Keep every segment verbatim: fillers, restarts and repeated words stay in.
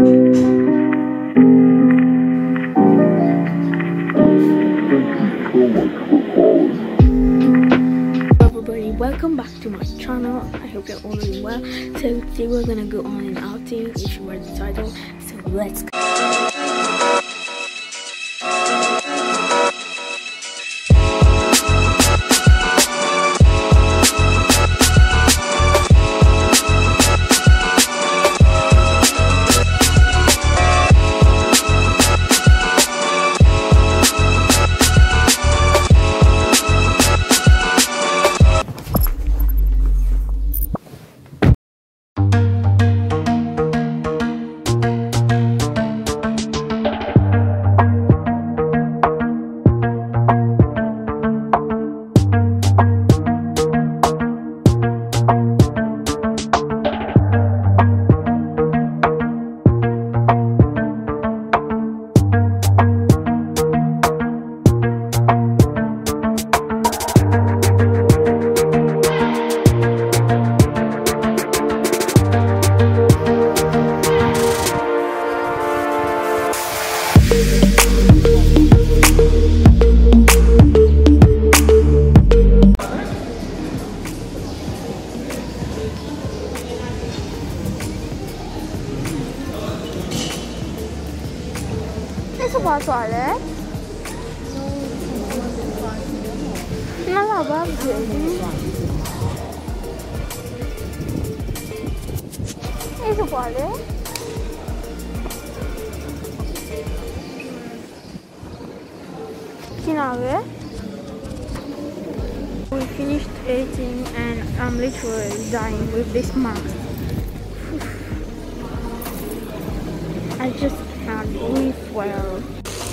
Everybody, welcome back to my channel. I hope you're all doing well. So today we're gonna go on an outing, if you read the title. So let's go. Isso qual toalha? Não lava Isso qual é? Que nave? We finished eating and I'm literally dying with this mask. I just can't breathe well.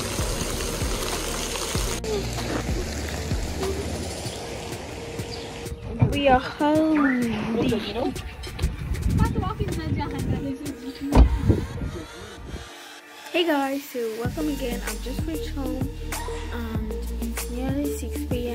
We are home. Hey guys, so welcome again. I've just reached home and it's nearly six p